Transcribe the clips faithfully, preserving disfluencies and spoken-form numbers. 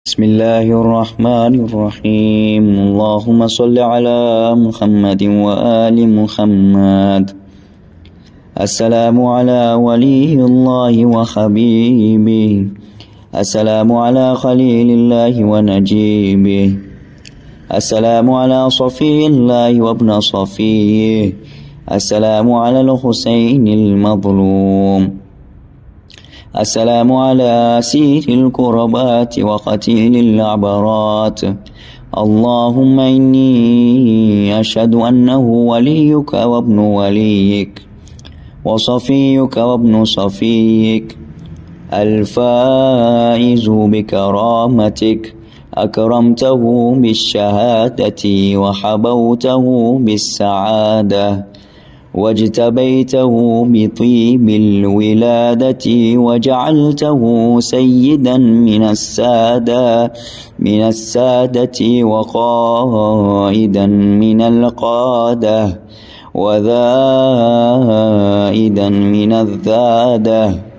بسم الله الرحمن الرحيم. اللهم صل على محمد وآل محمد. السلام على ولي الله وحبيبه، السلام على خليل الله ونجيبه، السلام على صفي الله وابن صفيه، السلام على الحسين المظلوم، السلام على سير الكربات وقتيل العبرات. اللهم إني أشهد أنه وليك وابن وليك وصفيك وابن صفيك، الفائز بكرامتك، أكرمته بالشهادة وحبوته بالسعادة، واجتبيته بطيب الولادة، وجعلته سيدا من السادة من السادة وقائدا من القادة، وذائدا من الذادة،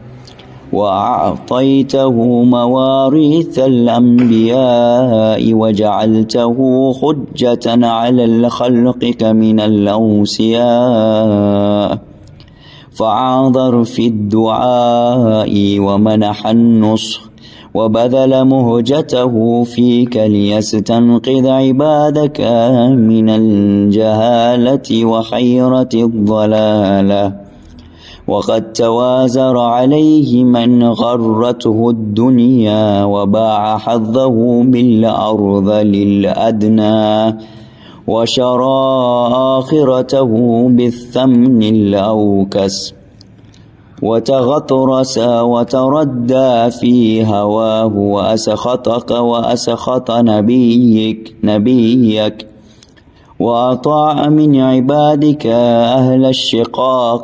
وأعطيته مواريث الأنبياء، وجعلته حجة على الخلق كمن الأوصياء، فعاذر في الدعاء ومنح النصح، وبذل مهجته فيك ليستنقذ عبادك من الجهالة وحيرة الضلالة. وقد توازر عليه من غرته الدنيا وباع حظه بالأرض للأدنى، وشرى آخرته بالثمن الأوكس، وتغطرس وتردى في هواه، وأسخطك وأسخط نبيك نبيك وأطاع من عبادك أهل الشقاق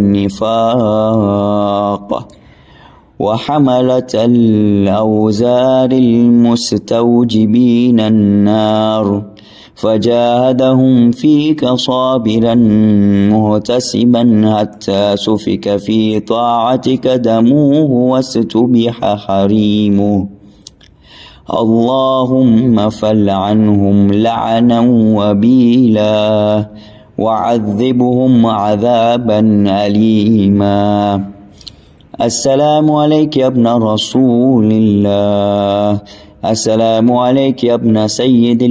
والنفاق، وحملة الأوزار المستوجبين النار، فجاهدهم فيك صابرا مهتسبا حتى سفك في طاعتك دموه واستبح حريمه. اللهم فلعنهم لعنا وبيلا، وعذبهم عذابا أليما. السلام عليك يا ابن رسول الله، السلام عليك يا ابن سيد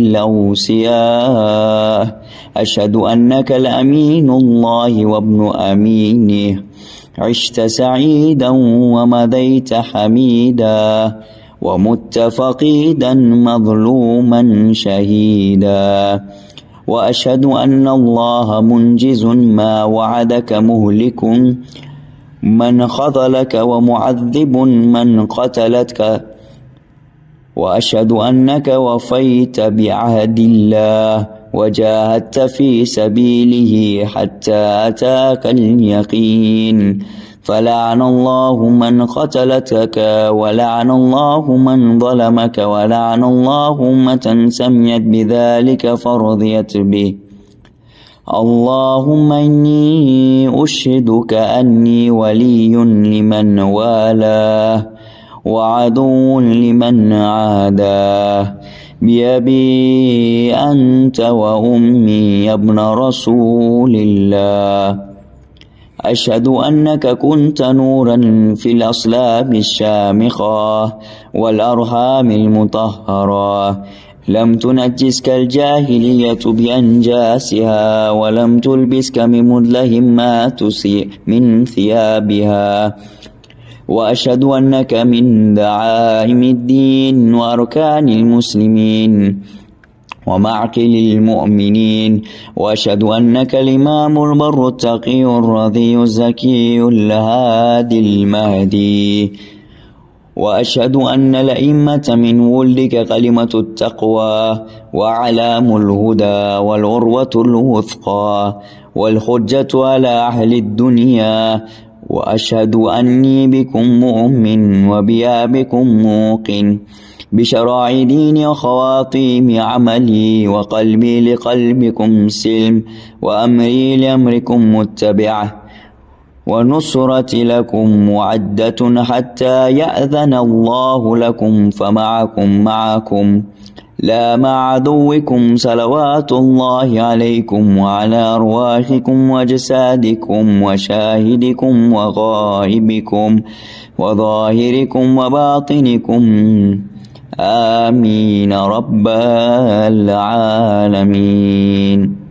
الأوصياء، أشهد أنك الأمين الله وابن أمينه، عشت سعيدا ومضيت حميدا، ومت فقيدا مظلوما شهيدا. وأشهد أن الله منجز ما وعدك، مهلك من خذلك ومعذب من قتلتك. وأشهد أنك وفيت بعهد الله وجاهدت في سبيله حتى أتاك اليقين، فلعن الله من قتلتك، ولعن الله من ظلمك، ولعن الله أمة سميت بذلك فرضيت به. اللهم إني أشهدك أني ولي لمن والاه وعدو لمن عاداه، بأبي أنت وأمي يا ابن رسول الله. أشهد أنك كنت نورا في الأصلاب الشامخة والأرحام المطهرة، لم تنجسك الجاهلية بأنجاسها، ولم تلبسك من مدلهمات من ثيابها. وأشهد أنك من دعائم الدين وأركان المسلمين ومعقل المؤمنين. وأشهد أنك الإمام البر التقي الرضي الزكي الهادي المهدي. وأشهد أن الأئمة من ولدك كلمة التقوى وعلام الهدى والعروة الوثقى والحجة على أهل الدنيا. وأشهد أني بكم مؤمن وبيابكم موقن، بشرائع ديني وخواطيم عملي، وقلبي لقلبكم سلم، وأمري لأمركم متبعة، ونصرة لكم معدة حتى يأذن الله لكم فمعكم معكم لا مع عدوكم صلوات الله عليكم وعلى أرواحكم وجسادكم وشاهدكم وغائبكم وظاهركم وباطنكم آمين رب العالمين.